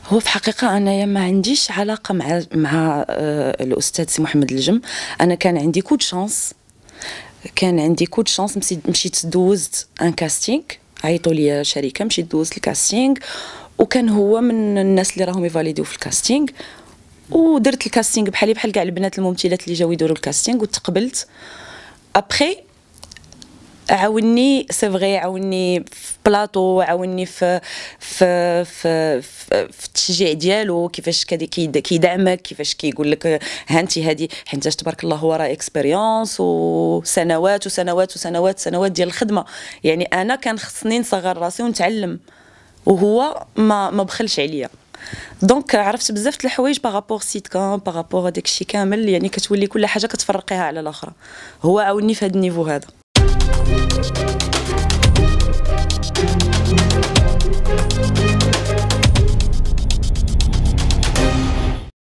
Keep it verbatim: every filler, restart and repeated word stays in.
هو في الحقيقة أنايا ما عنديش علاقة مع مع آه الأستاذ سي محمد الجم. أنا كان عندي كود شانس، كان عندي كود شانس مشيت مشيت دوزت ان كاستينغ، عيطوا لي شركة مشيت دوزت الكاستينغ، وكان هو من الناس اللي راهم يفاليديو في الكاستينغ، ودرت الكاستينغ بحالي بحال كاع البنات الممثلات اللي جاو يديروا الكاستينغ وتقبلت. ابخي عاوني سي فغي، عاوني في بلاطو، عاوني في في في في, في التشجيع ديالو، كيفاش كيدعمك، كيفاش كيقول لك ها انت هذه، حيت تبارك الله هو راه اكسبيريونس وسنوات وسنوات وسنوات سنوات ديال الخدمه. يعني انا كان خصني نصغر راسي ونتعلم، وهو ما ما بخلش عليا. دونك عرفت بزاف د الحوايج بارابور سيت كام، بارابور هذاك الشيء كامل، يعني كتولي كل حاجه كتفرقيها على الاخرى. هو عاوني في هذا النيفو هذا.